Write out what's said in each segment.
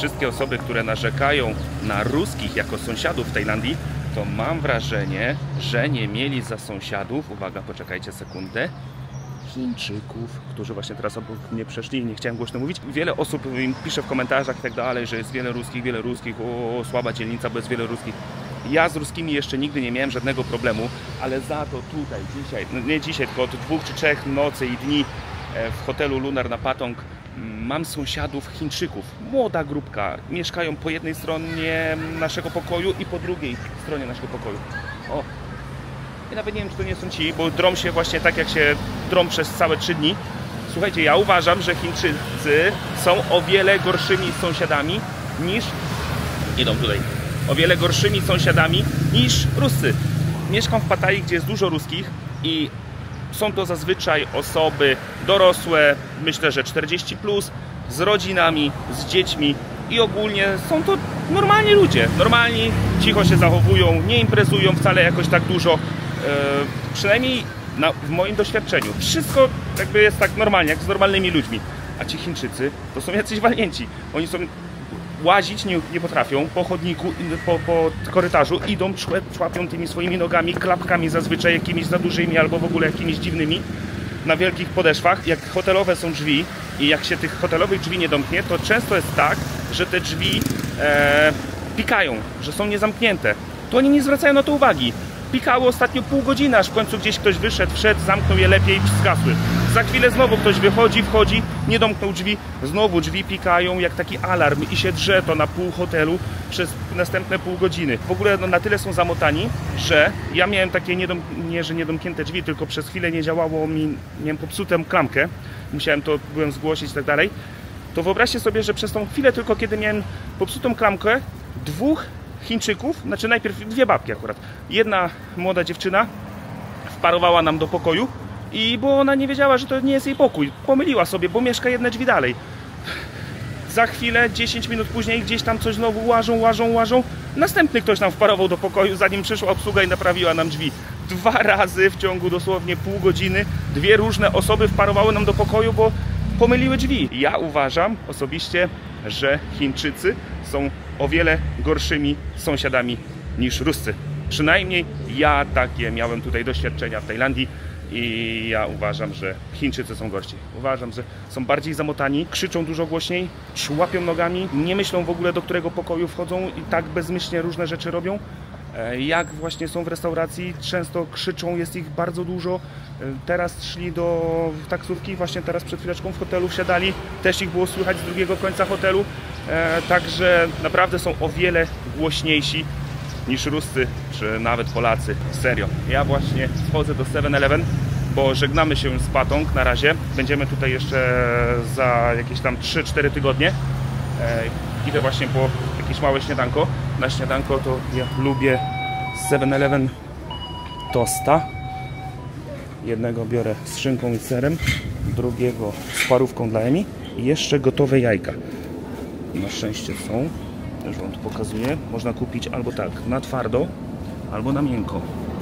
wszystkie osoby, które narzekają na ruskich jako sąsiadów w Tajlandii, to mam wrażenie, że nie mieli za sąsiadów, uwaga, poczekajcie sekundę, Chińczyków, którzy właśnie teraz obok mnie przeszli i nie chciałem głośno mówić. Wiele osób im pisze w komentarzach i tak dalej, że jest wiele ruskich, o, słaba dzielnica, bo jest wiele ruskich. Ja z ruskimi jeszcze nigdy nie miałem żadnego problemu, ale za to tutaj, dzisiaj, no nie dzisiaj, tylko od 2 czy 3 nocy i dni w hotelu Lunar na Patong mam sąsiadów Chińczyków. Młoda grupka, mieszkają po jednej stronie naszego pokoju i po drugiej stronie naszego pokoju. O. I nawet nie wiem, czy to nie są ci, bo drą się właśnie tak, jak się drą przez całe 3 dni. Słuchajcie, ja uważam, że Chińczycy są o wiele gorszymi sąsiadami niż... Idą tutaj. O wiele gorszymi sąsiadami niż Ruscy. Mieszkam w Pattaji, gdzie jest dużo ruskich i są to zazwyczaj osoby dorosłe, myślę, że 40+, z rodzinami, z dziećmi i ogólnie są to normalni ludzie. Normalni, cicho się zachowują, nie imprezują wcale jakoś tak dużo. Przynajmniej w moim doświadczeniu. Wszystko jakby jest tak normalnie, jak z normalnymi ludźmi. A ci Chińczycy to są jacyś walnięci. Oni są... Łazić nie potrafią po chodniku, po korytarzu, idą, człapią tymi swoimi nogami, klapkami zazwyczaj jakimiś za dużymi albo w ogóle jakimiś dziwnymi na wielkich podeszwach. Jak hotelowe są drzwi i jak się tych hotelowych drzwi nie domknie, to często jest tak, że te drzwi pikają, że są niezamknięte. To oni nie zwracają na to uwagi. Pikały ostatnio pół godziny, aż w końcu gdzieś ktoś wyszedł, wszedł, zamknął je lepiej i zgasły. Za chwilę znowu ktoś wychodzi, wchodzi, nie domknął drzwi, znowu drzwi pikają jak taki alarm i się drze to na pół hotelu przez następne pół godziny. W ogóle no, na tyle są zamotani, że ja miałem takie niedomknięte drzwi, tylko przez chwilę nie działało mi, miałem popsutą klamkę, byłem zgłosić i tak dalej. To wyobraźcie sobie, że przez tą chwilę tylko kiedy miałem popsutą klamkę, 2 Chińczyków, znaczy najpierw 2 babki akurat. Jedna młoda dziewczyna wparowała nam do pokoju bo ona nie wiedziała, że to nie jest jej pokój. Pomyliła sobie, bo mieszka jedne drzwi dalej. Za chwilę, 10 minut później gdzieś tam coś znowu łażą. Następny ktoś nam wparował do pokoju, zanim przyszła obsługa i naprawiła nam drzwi. 2 razy w ciągu dosłownie pół godziny 2 różne osoby wparowały nam do pokoju, bo pomyliły drzwi. Ja uważam osobiście, że Chińczycy są o wiele gorszymi sąsiadami niż Ruscy. Przynajmniej ja takie miałem tutaj doświadczenia w Tajlandii i ja uważam, że Chińczycy są gorsi. Uważam, że są bardziej zamotani, krzyczą dużo głośniej, łapią nogami, nie myślą w ogóle, do którego pokoju wchodzą i tak bezmyślnie różne rzeczy robią. Jak właśnie są w restauracji, często krzyczą, jest ich bardzo dużo. Teraz szli do taksówki, właśnie teraz przed chwileczką w hotelu wsiadali, też ich było słychać z drugiego końca hotelu. Także naprawdę są o wiele głośniejsi niż Ruscy, czy nawet Polacy. Serio. Ja właśnie wchodzę do 7-Eleven, bo żegnamy się z Patong na razie. Będziemy tutaj jeszcze za jakieś tam 3-4 tygodnie. Idę właśnie po jakieś małe śniadanko. Na śniadanko to ja lubię 7-Eleven tosta. Jednego biorę z szynką i serem, drugiego z parówką dla Emi i jeszcze gotowe jajka. Na szczęście są. Już wam tu pokazuję. Można kupić albo tak na twardo, albo na miękko.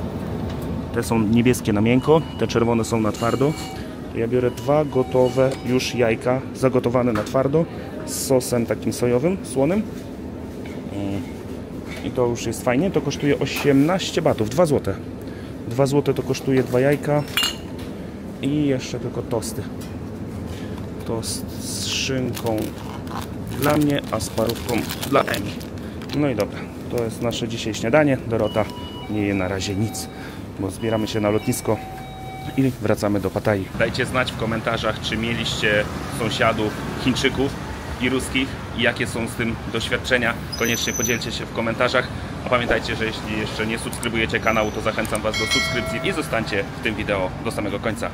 Te są niebieskie na miękko, te czerwone są na twardo. Ja biorę 2 gotowe już jajka, zagotowane na twardo, z sosem takim sojowym, słonym. I to już jest fajnie. To kosztuje 18 batów, 2 zł. 2 zł to kosztuje 2 jajka. I jeszcze tylko tosty. Tost z szynką dla mnie, a z parówką dla Emi. No i dobra, to jest nasze dzisiaj śniadanie. Dorota nie je na razie nic, bo zbieramy się na lotnisko i wracamy do Pattai. Dajcie znać w komentarzach, czy mieliście sąsiadów Chińczyków i ruskich i jakie są z tym doświadczenia. Koniecznie podzielcie się w komentarzach. A pamiętajcie, że jeśli jeszcze nie subskrybujecie kanału, to zachęcam Was do subskrypcji i zostańcie w tym wideo do samego końca.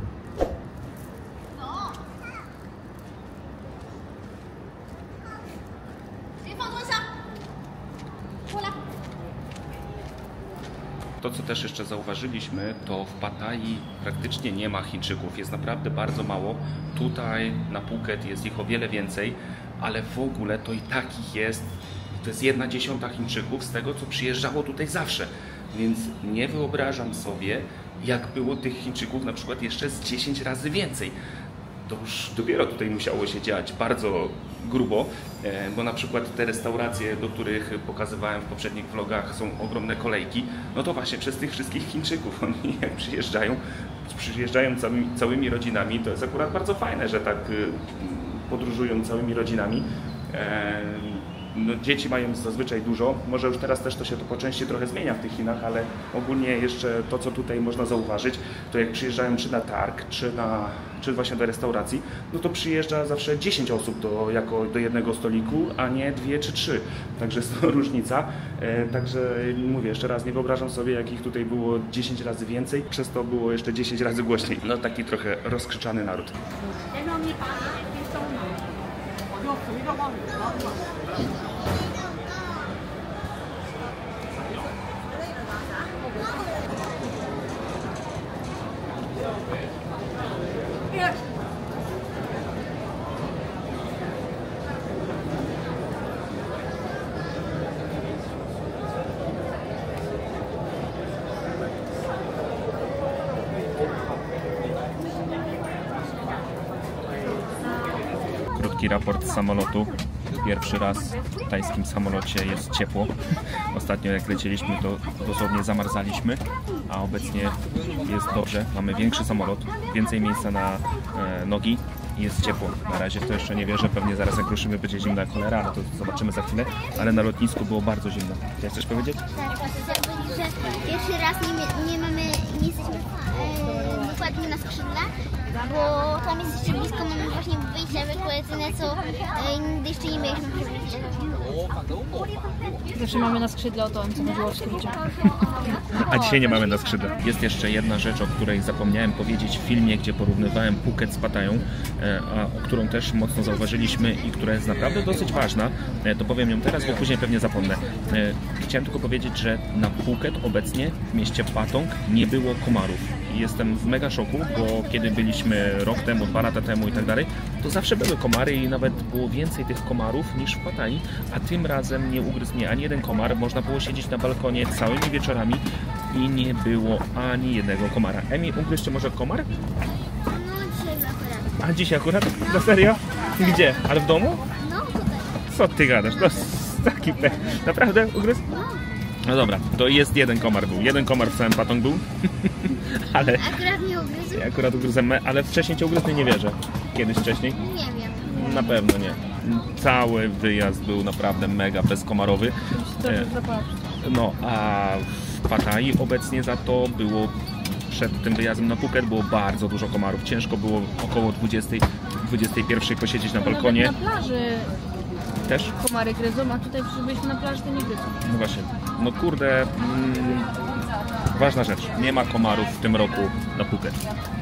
To, co też jeszcze zauważyliśmy, to w Pattai praktycznie nie ma Chińczyków. Jest naprawdę bardzo mało. Tutaj na Phuket jest ich o wiele więcej, ale w ogóle to i takich jest. To jest 1/10 Chińczyków z tego, co przyjeżdżało tutaj zawsze. Więc nie wyobrażam sobie, jak było tych Chińczyków na przykład jeszcze z 10 razy więcej. To już dopiero tutaj musiało się dziać bardzo grubo, bo na przykład te restauracje, do których pokazywałem w poprzednich vlogach, są ogromne kolejki, no to właśnie przez tych wszystkich Chińczyków, oni jak przyjeżdżają całymi rodzinami, to jest akurat bardzo fajne, że tak podróżują całymi rodzinami. No, dzieci mają zazwyczaj dużo, może już teraz też to się to po części trochę zmienia w tych Chinach, ale ogólnie jeszcze to, co tutaj można zauważyć, to jak przyjeżdżają czy na targ, czy właśnie do restauracji, no to przyjeżdża zawsze 10 osób do jednego stoliku, a nie 2 czy 3. Także jest to różnica. Także mówię jeszcze raz, nie wyobrażam sobie, jak ich tutaj było 10 razy więcej, przez to było jeszcze 10 razy głośniej. No taki trochę rozkrzyczany naród. Krótki raport z samolotu. Pierwszy raz w tajskim samolocie jest ciepło. Ostatnio jak lecieliśmy, to dosłownie zamarzaliśmy, a obecnie jest dobrze. Mamy większy samolot, więcej miejsca na nogi i jest ciepło. Na razie to jeszcze nie wierzę, pewnie zaraz jak ruszymy będzie zimna cholera, ale to zobaczymy za chwilę. Ale na lotnisku było bardzo zimno. Chciałeś coś powiedzieć? Tak, chcę powiedzieć, że pierwszy raz nie jesteśmy dokładnie na skrzydle, bo tam jest jeszcze blisko, mamy właśnie wyjścia ewakuacyjne, co nigdy jeszcze nie mieliśmy przebyć. Zawsze mamy na skrzydle, o to co chodziło w skrócie. A dzisiaj nie mamy na skrzydle. Jest jeszcze jedna rzecz, o której zapomniałem powiedzieć w filmie, gdzie porównywałem Phuket z Pattają, o którą też mocno zauważyliśmy i która jest naprawdę dosyć ważna. To powiem ją teraz, bo później pewnie zapomnę. Chciałem tylko powiedzieć, że na Phuket obecnie w mieście Patong nie było komarów. I jestem w mega szoku, bo kiedy byliśmy rok temu, 2 lata temu i tak dalej, to zawsze były komary i nawet było więcej tych komarów niż w Pattai, a tym razem nie ugryzł mnie ani jeden komar. Można było siedzieć na balkonie całymi wieczorami i nie było ani jednego komara. Emi, ugryzł może komar? No dzisiaj akurat. A dzisiaj akurat? Na serio? Gdzie? Ale w domu? No tutaj. Co ty gadasz? To jest taki pech. Naprawdę ugryzł? No dobra, to jest jeden komar był. Jeden komar w całym Patong był. Ale Akurat mnie ugryzł? akurat ugryzłem, ale wcześniej cię ugryzł, nie wierzę. Kiedyś wcześniej? Nie wiem. Na pewno nie. Cały wyjazd był naprawdę mega bezkomarowy. No, a w Pattai obecnie za to było, przed tym wyjazdem na Phuket było bardzo dużo komarów. Ciężko było około 20-21 posiedzieć na balkonie. Nawet na plaży Też? komary gryzą, a tutaj byliśmy na plaży, to nie gryzą. No właśnie. No kurde, ważna rzecz. Nie ma komarów w tym roku na Phuket.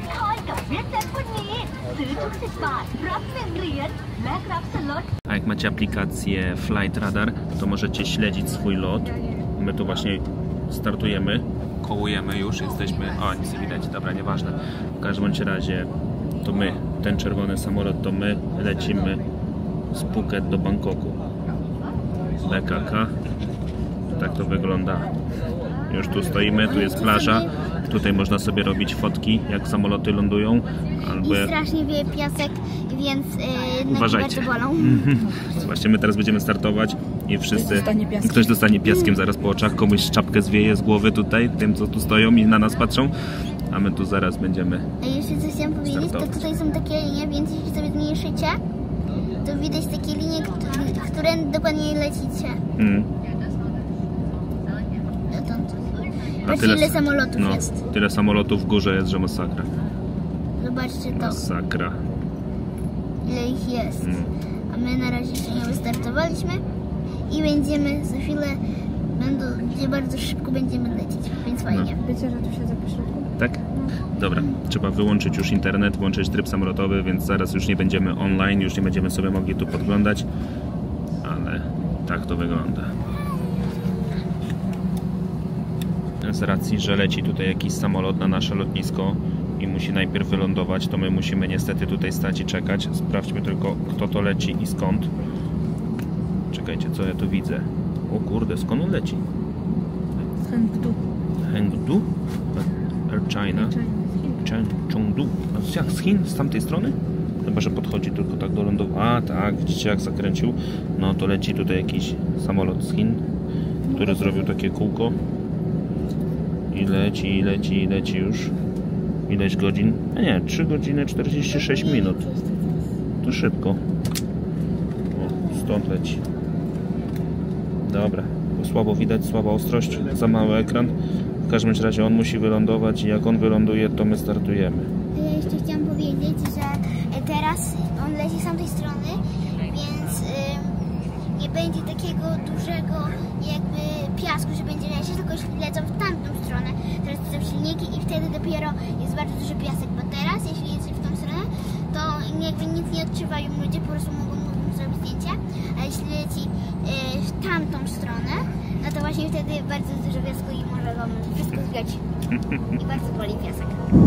A jak macie aplikację Flight Radar, to możecie śledzić swój lot. My tu właśnie startujemy, kołujemy już, jesteśmy... O, nic nie widać, dobra, nieważne. W każdym bądź razie to my, ten czerwony samolot, to my lecimy z Phuket do Bangkoku. BKK. Tak to wygląda. Już tu stoimy, tu jest plaża. Tutaj można sobie robić fotki, jak samoloty lądują. Albo... I strasznie wieje piasek, więc uważajcie. nogi bardzo bolą. Właśnie my teraz będziemy startować i wszyscy... Ktoś dostanie piaskiem zaraz po oczach, komuś czapkę zwieje z głowy tutaj, tym co tu stoją i na nas patrzą. A my tu zaraz będziemy... A jeszcze coś chciałam powiedzieć, to tutaj są takie linie, więc jeśli sobie zmniejszycie, to widać takie linie, które dokładnie lecicie. Dotąd. Patrzcie, ile samolotów jest. Tyle samolotów w górze jest, że masakra. Zobaczcie to. Masakra. Ile ich jest. A my na razie jeszcze nie wystartowaliśmy i będziemy za chwilę, gdzie bardzo szybko będziemy lecieć, więc fajnie. Wiecie, że tu siedzę po środku? Tak? Dobra, trzeba wyłączyć już internet, włączyć tryb samolotowy, więc zaraz już nie będziemy online, już nie będziemy sobie mogli tu podglądać, ale tak to wygląda. Z racji, że leci tutaj jakiś samolot na nasze lotnisko i musi najpierw wylądować, to my musimy niestety tutaj stać i czekać. Sprawdźmy tylko, kto to leci i skąd. Czekajcie, co ja tu widzę. O kurde, skąd on leci? Z Chengdu. Chengdu? Air China. Chengdu. A jak z Chin? Z tamtej strony? Chyba że podchodzi tylko tak do lądowania. A tak, widzicie jak zakręcił? No to leci tutaj jakiś samolot z Chin, który zrobił takie kółko. I leci już. Ileś godzin? A nie, 3 godziny 46 minut. To szybko. O, stąd leci. Dobra, bo słabo widać, słaba ostrość, za mały ekran. W każdym razie on musi wylądować i jak on wyląduje, to my startujemy. Ja jeszcze chciałam powiedzieć, że teraz on leci z tamtej strony, więc nie będzie takiego dużego jakby piasku, że będzie lecieć, tylko już lecą w tamtą stronę. Teraz są silniki i wtedy dopiero jest bardzo duży piasek, bo teraz jeśli jedzie w tą stronę, to jakby nic nie odczuwają ludzie, po prostu mogą zrobić zdjęcie, a jeśli leci w tamtą stronę, no to właśnie wtedy bardzo dużo piasku i może wam wszystko zgać i bardzo boli piasek.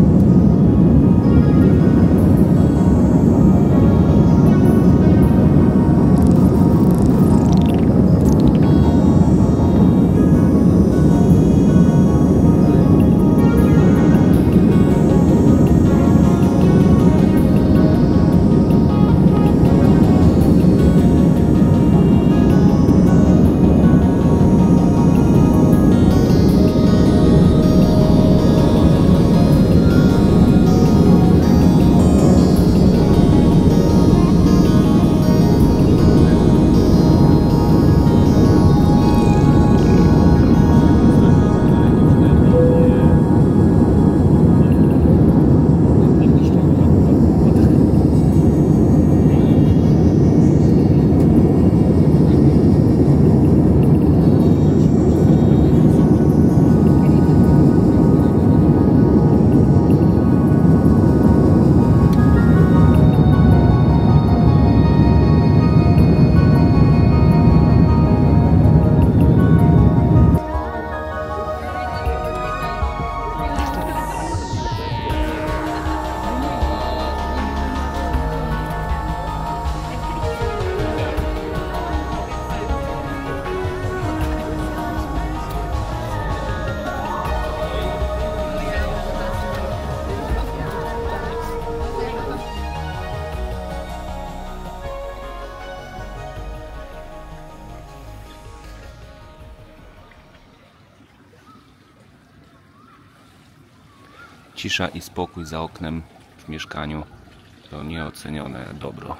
Cisza i spokój za oknem w mieszkaniu to nieocenione dobro.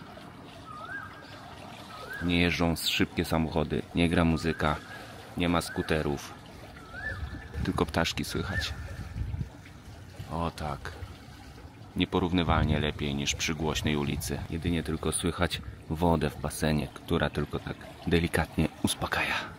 Nie jeżdżą szybkie samochody, nie gra muzyka, nie ma skuterów, tylko ptaszki słychać. O tak, nieporównywalnie lepiej niż przy głośnej ulicy. Jedynie tylko słychać wodę w basenie, która tylko tak delikatnie uspokaja.